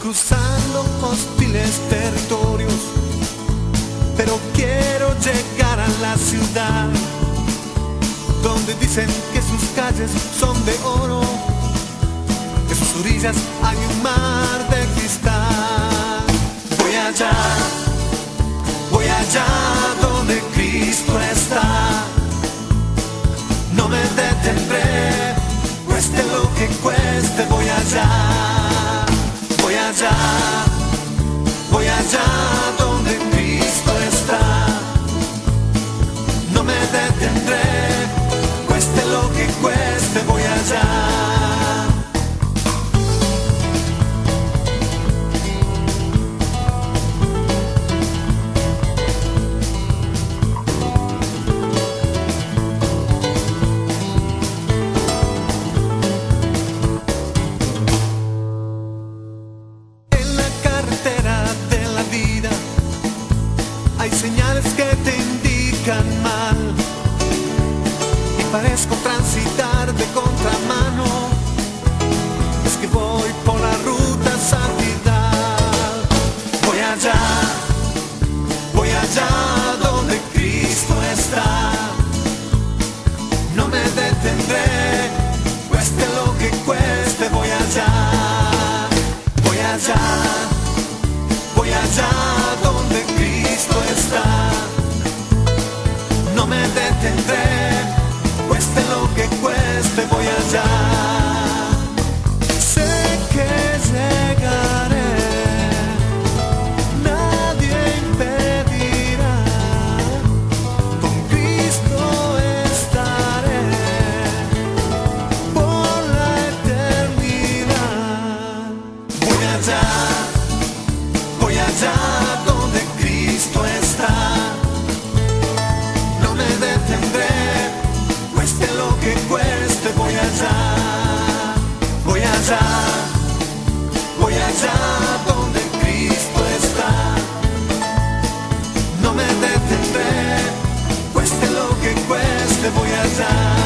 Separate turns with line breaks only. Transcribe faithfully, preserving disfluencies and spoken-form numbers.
cruzando hostiles territorios, pero quiero llegar a la ciudad donde dicen que sus calles son de oro, que sus orillas hay un mar de cristal. Voy allá, voy allá donde Cristo está. No me detendré, cueste lo que cueste. Voy allá, voy allá, voy allá donde Cristo está. No me detendré, cueste lo que cueste. Voy allá. Hay señales que te indican mal y parezco transitar de contramano. Es que voy por la ruta santidad. Voy allá, voy allá donde Cristo está. No me detendré, cueste lo que cueste. Voy allá, voy allá, voy allá donde Cristo está. No me detendré, cueste lo que cueste. Voy allá. Sé que llegaré, nadie impedirá. Con Cristo estaré por la eternidad. Voy allá, voy allá donde Cristo está. No me detendré, cueste lo que cueste. Voy allá, voy allá, voy allá donde Cristo está. No me detendré, cueste lo que cueste. Voy allá.